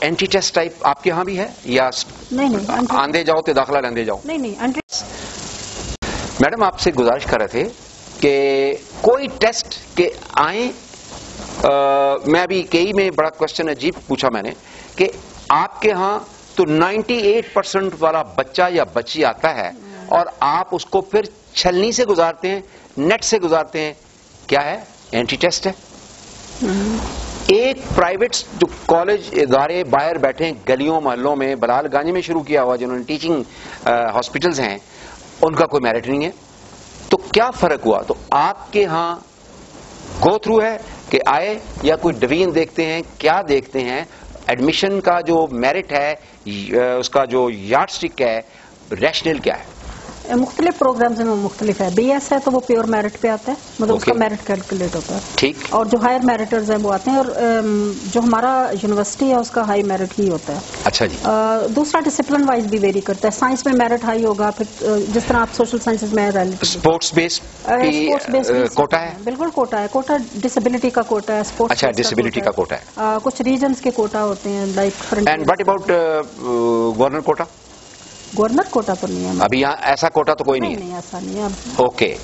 Anti test type آپ کے ہاں بھی ہے یا نہیں آندے جاؤ تو داخلہ لیندے جاؤ؟ نہیں. میڈم آپ سے گزارش کر رہے تھے کہ کوئی ٹیسٹ کے آئیں. میں ابھی کئی میں بڑا کوشچن عجیب پوچھا میں نے کہ آپ کے ہاں تو 98% والا بچہ یا بچی آتا ہے اور آپ اس کو پھر چھلنی سے گزارتے ہیں, نیٹ سے گزارتے ہیں. کیا ہے؟ اینٹی ٹیسٹ ہے. ایک پرائیویٹ جو کالج ادارے باہر بیٹھے ہیں گلیوں محلوں میں, بلال گنج میں شروع کیا ہوا جنہوں نے ٹیچنگ ہاسپٹلز ہیں, ان کا کوئی میرٹ نہیں ہے. تو کیا فرق ہوا؟ تو آپ کے ہاں گو تھرو ہے کہ آئے یا کوئی ڈویژن دیکھتے ہیں, کیا دیکھتے ہیں؟ ایڈمیشن کا جو میرٹ ہے, اس کا جو یارڈ سٹک ہے, ریشنل کیا ہے؟ مختلف پروگرامز میں مختلف ہے. بی ایس ہے تو وہ پیور میرٹ پہ آتا ہے, مطلب اس کا میرٹ کیلکولیٹ ہوتا ہے. ٹھیک. اور جو ہائر میرٹرز ہیں وہ آتے ہیں, اور جو ہمارا یونیورسٹی ہے اس کا ہائی میرٹ ہی ہوتا ہے. اچھا جی. دوسرا ڈسپلن وائز بھی ویری کرتا ہے. سائنس میں میرٹ ہائی ہوگا, پھر جس طرح آپ سوشل سائنسز میں اسپورٹس بیس کوٹا ہے. بالکل کوٹا ہے. کوٹا ڈسیبلٹی کا کوٹا ہے, اسپورٹس. اچھا, ڈسیبلٹی کا کوٹا ہے. کچھ ریجنز کے کوٹا ہوتے ہیں like. And what about governor quota? Governor quota تو نہیں ہے ابھی یہاں, ایسا کوٹا تو کوئی نہیں ہے. نہیں, ایسا نہیں ہے. اوکے.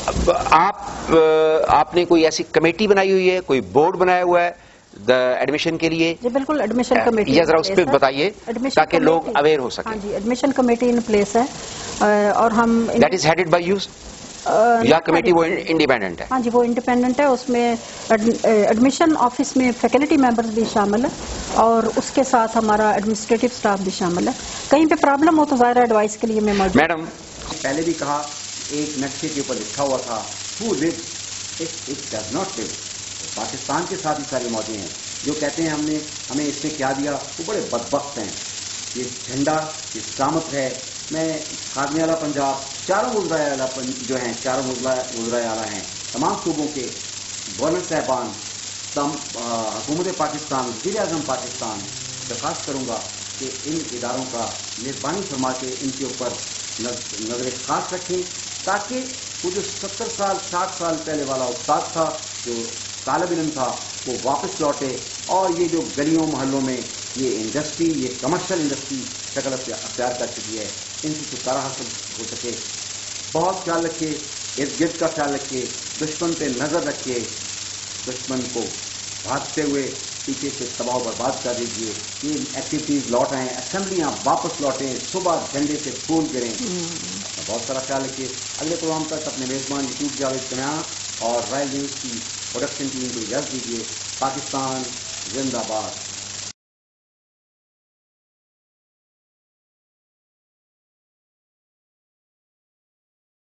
آپ نے کوئی ایسی کمیٹی بنائی ہوئی ہے, کوئی بورڈ بنایا ہوا ہے ایڈمیشن کے لیے؟ جی بالکل, ایڈمیشن کمیٹی. یہ ذرا اس پہ بتائیے تاکہ لوگ اویئر ہو سکیں. ہاں جی, ایڈمیشن کمیٹی ان پلیس ہے, اور ہم that is headed by you یا کمیٹی وہ انڈیپینڈنٹ ہے؟ ہاں جی, وہ انڈیپینڈنٹ ہے. اس میں ایڈمیشن آفس میں فیکلٹی ممبرز بھی شامل ہے, اور اس کے ساتھ ہمارا ایڈمنسٹریٹو اسٹاف بھی شامل ہے. کہیں پہ پرابلم ہو تو ظاہر ایڈوائس کے لیے میں موجود. میڈم پہلے بھی کہا, ایک نقشے کے اوپر لکھا ہوا تھا who lives it does not live. Pakistan کے ساتھ ہی ساری موجود ہیں جو کہتے ہیں ہمیں اس نے کیا دیا, وہ بڑے بدبخت ہیں. یہ جھنڈا, یہ سامت ہے. میں خادم اعلیٰ پنجاب, چاروں وزرائے اعلیٰ جو ہیں, چاروں وزرائے اعلیٰ ہیں تمام صوبوں کے گورنر صاحبان, حکومت پاکستان, وزیر اعظم پاکستان, درخواست کروں گا کہ ان اداروں کا مہربانی فرما کے ان کے اوپر نظر خاص رکھیں, تاکہ وہ جو 70 سال 60 سال پہلے والا استاد تھا, جو طالب علم تھا, وہ واپس لوٹے, اور یہ جو گلیوں محلوں میں یہ انڈسٹری, یہ کمرشل انڈسٹری شکل اختیار کر چکی ہے, ان سے چھٹکارا حاصل ہو سکے. بہت خیال رکھیے, ارد گرد کا خیال رکھیے, دشمن پہ نظر رکھیے, دشمن کو بھاگتے ہوئے پیچھے سے تباہ و برباد کر دیجیے. یہ ایکٹیویٹیز لوٹ آئیں, اسمبلیاں واپس لوٹیں, صبح جھنڈے سے پھول گریں. بہت سارا خیال رکھیے. اگلے پروگرام تک اپنے میزبان یوسف جاوید کنیان اور رائل نیوز کی پروڈکشن ٹیم کو اجازت دیجیے. پاکستان زندہ باد.